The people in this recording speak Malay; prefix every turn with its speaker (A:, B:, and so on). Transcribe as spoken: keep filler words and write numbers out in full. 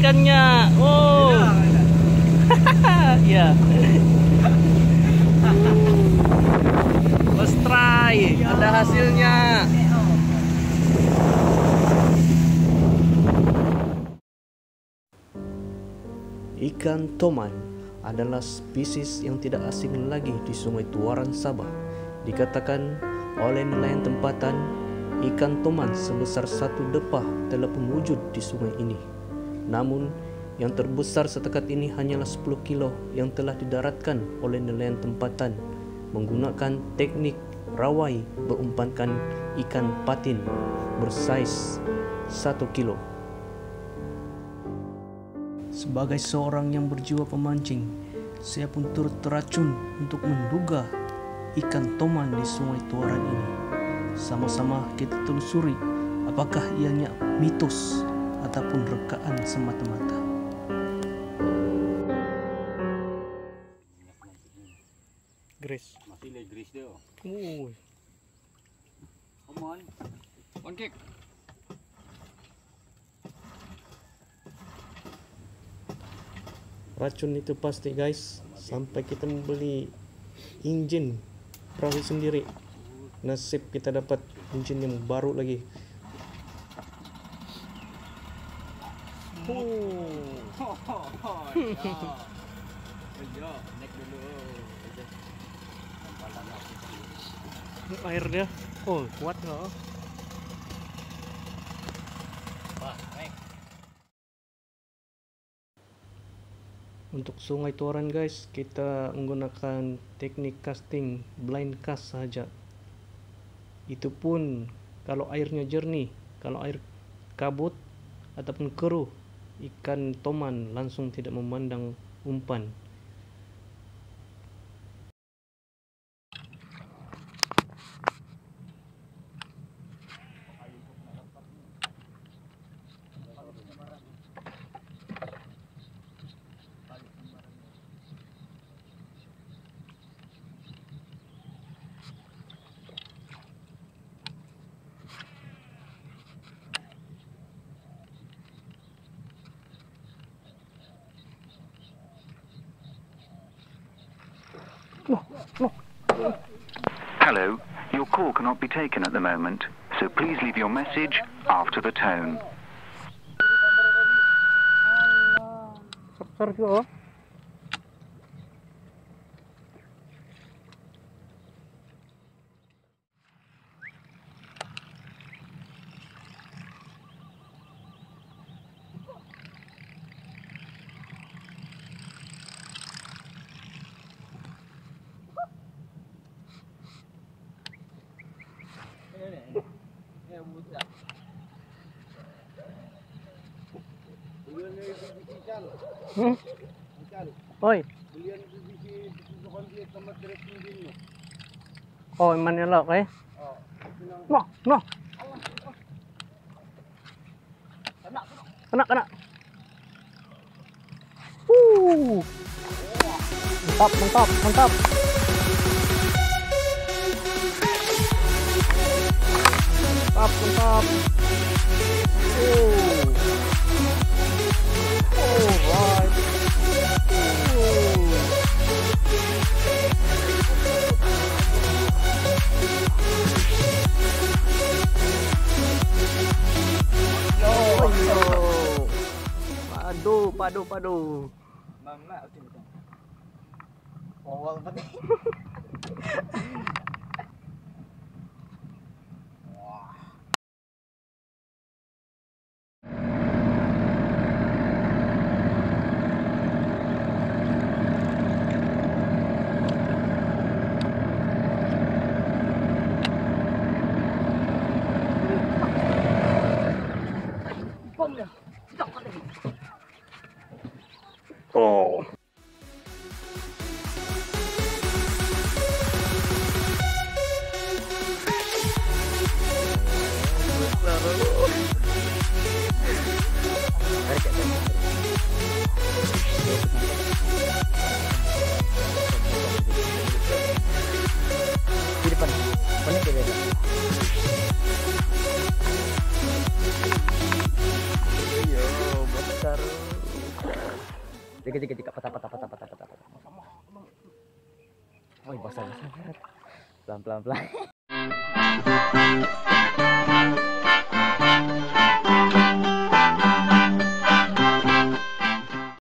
A: ikannya. Oh. Iya. Let's try. Ada hasilnya. Ikan toman adalah spesies yang tidak asing lagi di Sungai Tuaran, Sabah. Dikatakan oleh nelayan tempatan, ikan toman sebesar satu depah telah mewujud di sungai ini. Namun, yang terbesar setakat ini hanyalah sepuluh kilo yang telah didaratkan oleh nelayan tempatan menggunakan teknik rawai berumpankan ikan patin bersaiz satu kilo. Sebagai seorang yang berjiwa pemancing, saya pun turut teracun untuk menduga ikan toman di Sungai Tuaran ini. Sama-sama kita telusuri apakah ianya mitos ataupun rekaan semata-mata. Grace.
B: Masih le Grace dia.
A: Oh.
B: Come on. One kick.
A: Racun itu pasti guys, sampai kita membeli engine perahu sendiri. Nasib kita dapat engine yang baru lagi. Air dia, oh kuat nggak? Untuk Sungai Tuaran guys, kita menggunakan teknik casting blind cast saja. Itu pun kalau airnya jernih. Kalau air kabut ataupun keruh, ikan toman langsung tidak memandang umpan.
C: Hello, your call cannot be taken at the moment, so please leave your message after the tone.
A: Hmm? Oi. Oh, Manila, okay? No, no. Kena, kena. Uh. Mantap, mantap, mantap. Mantap, mantap. Oh. Alright. Yo, yo. Padu, padu, padu.
B: Mangla utin ko. Owal pati.
A: Oh.
D: Jika jika jika patah patah patah patah patah patah. Oh, basah basah. Pelan pelan pelan.